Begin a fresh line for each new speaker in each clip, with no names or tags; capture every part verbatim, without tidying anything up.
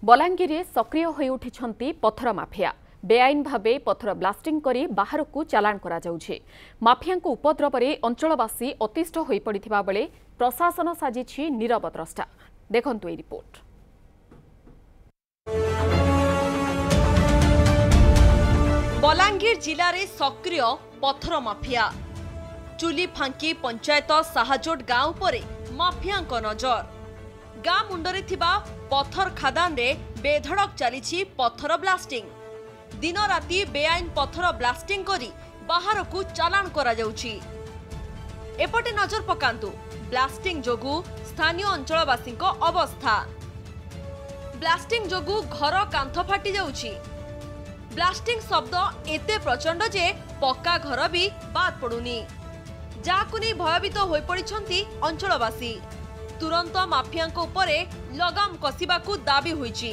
बलांगीर सक्रिय हो उठी पत्थर माफिया बेआईन भावे पत्थर ब्लास्टिंग करी बाहर को चालाण करा जाउछे। माफिया उपद्रव में अंचलवासी अतिष्ठ हो पड़ता बेले प्रशासन साजिछि नीरव द्रष्टा। देखंतु ए रिपोर्ट।
बलांगीर जिले में सक्रिय पत्थर माफिया चुली फांकी पंचायत साहाजोट गांव पर माफिया नजर। गां मुंडरे थिबा पत्थर खादान रे बेधड़क चली पत्थर ब्लास्टिंग। दिन राति बेआईन पत्थर ब्लास्टिंग करी बाहर को चालाण करा जाउछि। एपटे नजर पकांतु ब्लास्टिंग जोगु स्थानीय अंचलवासी अवस्था। ब्लास्टिंग जोगु घर कांथ फाटी जाउछि। ब्लास्टिंग शब्द एते प्रचंड जे पक्का घर भी बाद पड़ुनी, जाकु नै भयभीत होई पड़िछंती अंचलवासी। तुरंत माफिया उपरे लगाम कसिबाकू दाबी होईछि।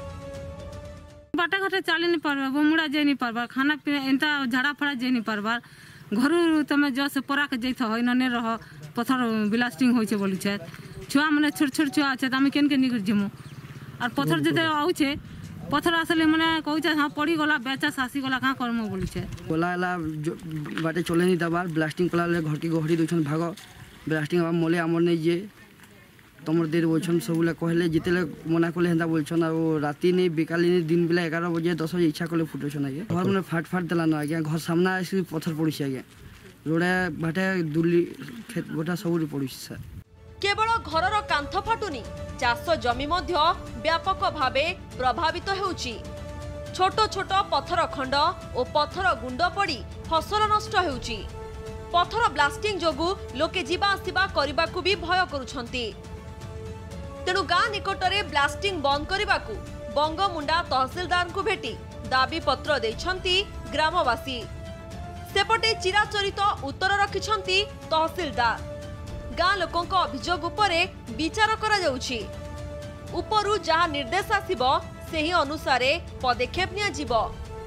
बाटा घाटे चली नहीं पारबा, बमुड़ा जे नहीं पारबा, खाना पीना एंता झाड़ा फड़ा जे नहीं पारबा। घर तमे जस परा के जैथ होय नने रह पत्थर ब्लास्टिंग होइछे बोली छै। छुआ माने छोट छोट छुआ छै त हम केन के निकल जमु। और पत्थर जते आउछे पत्थर असले माने कहू छै हां पड़ी गला बेचा सासी गला का करमु बोली छै।
बोलाला बाटे चले नहीं दबार ब्लास्टिंग कला ले घर की गोहरी दोछन भागो ब्लास्टिंग अब मोले हमर नहीं जे तमर देर बोलछन सबले कहले जितेले मना कले हेंदा बोलछन आ राती नहीं बिकाली नहीं दिन बेला ग्यारह बजे दस बजे इच्छा कले फुटछन आगे घर में फाट फाट देला न आगे घर सामना आसी पत्थर पड़िछ आगे रोडे बाटे दुली खेत गोटा सबुरी पड़िछ सर।
केवल घरर कांथ फाटुनी चाष जमी मध्य व्यापक भावे प्रभावित हेउची। छोट छोट पत्थर खंड और पत्थर गुंड पड़ी फसल नष्ट हेउची। पत्थर ब्लास्टिंग जोगु लोके जीवा आसिबा करिबाकू भी भय करूछंती। तेणु गां निकटरे ब्लास्टिंग बंद करने बंगमुंडा तहसिलदार को भेटी दाबी पत्र देइछंती ग्रामवासी। सेपटे चिराचरित उत्तर रखिछंती तहसिलदार। गां लोकंक अभियोग उपरे विचार करा जाउछि। उपरु जहा निर्देश आसिबो सेही अनुसारे पदक्षेप निया जिवो।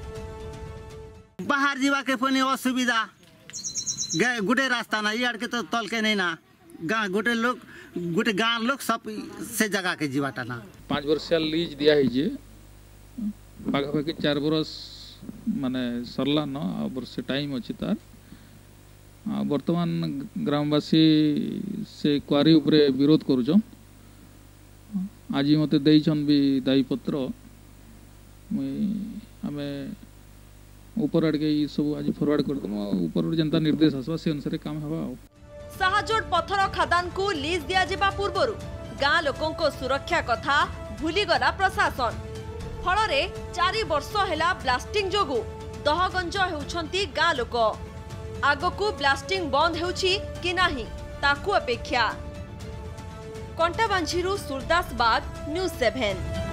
बाहर जीवा के पनि असुविधा गुटे रास्ता ना यार के तो तल के नहीं ना गां गुटे लोग गोटे गाँव लोग सब से जगह के जीवाटा ना
पाँच वर्ष लीज दिया है पाखापाखि चार बरस माने सरला न वर्ष टाइम अच्छी तार वर्तमान ग्रामवासी से क्वारी उपरे विरोध करुचन। आज मते देइछन भी दायी पत्र आमे ऊपर आड़के सब आज फॉरवर्ड कर दम ऊपर जनता निर्देश आसवा से अनुसार काम हवा।
साहाजोट पत्थर खादान को लीज दिया जिबा पूर्वरु गां लोकों को सुरक्षा कथा भूलीगला प्रशासन। फलरे चारि वर्ष हेला ब्लास्टिंग जोगु दहगंज हेउछंती गां लोक। आगकू ब्लास्टिंग बंद हेउछि कि नाही ताकू अपेक्षा। कंटाबांझीरु सुरदास बाग न्यूज सेवन।